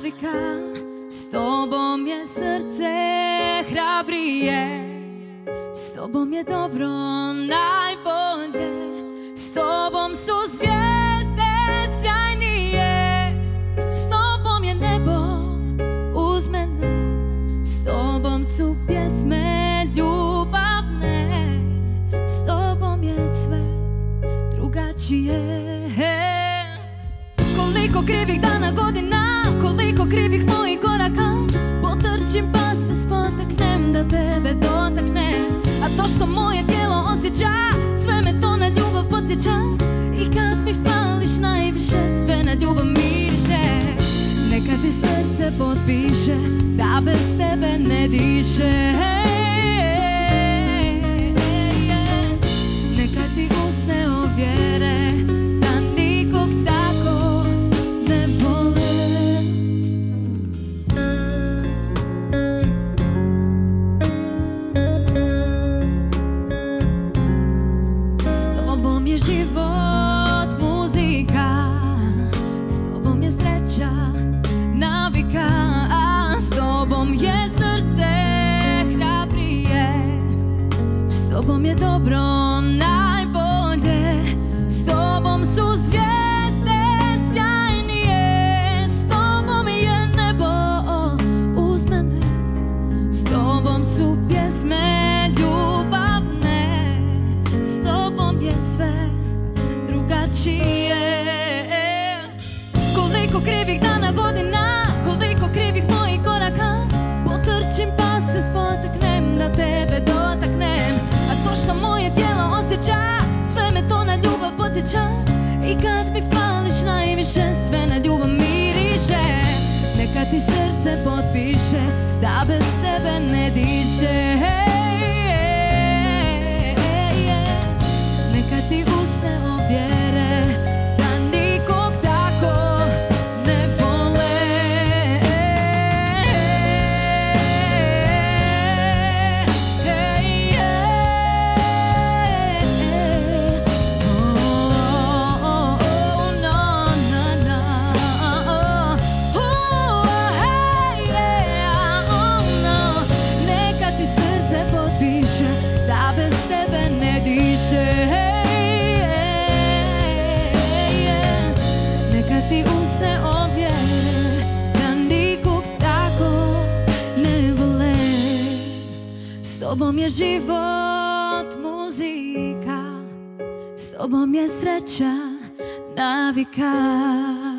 navika, s tobom je srce hrabrije, s tobom je dobro najbolje, s tobom su zvijezde sjajnije, s tobom je nebo uz mene, s tobom su pjesme ljubavne, s tobom je sve drugačije. Koliko krivih dana, godina, koliko krivih mojih koraka, potrčim pa se spotaknem da tebe dotaknem. A to što moje tijelo osjeća, sve me to na ljubav podsjeća. I kad mi fališ najviše, sve na ljubav miriše. Neka ti srce potpiše da bez tebe ne diše. Neka ti usne ovjere da nikog tako ne vole. S tobom je život muzika, s tobom je sreća navika, a s tobom je srce hrabrije, s tobom je dobro najbolje, s tobom su zvijezde sjajnije, s tobom je nebo uz mene, s tobom su pjesme ljubavne, s tobom je sve drugačije. Koliko krivih dana, godina, koliko krivih mojih koraka, potrčim pa se spotaknem da tebe dotaknem. A to što moje tijelo osjeća, sve me to na ljubav podsjeća. I kad mi fališ najviše, sve na ljubav miriše. Neka ti srce potpiše da bez tebe ne diše. Neka ti usne ovjere da nikog tako ne vole. Neka ti srce potpiše da bez tebe ne diše. Neka ti usne ovjere da nikog tako ne vole. S tobom je život muzika, s tobom je sreća navika.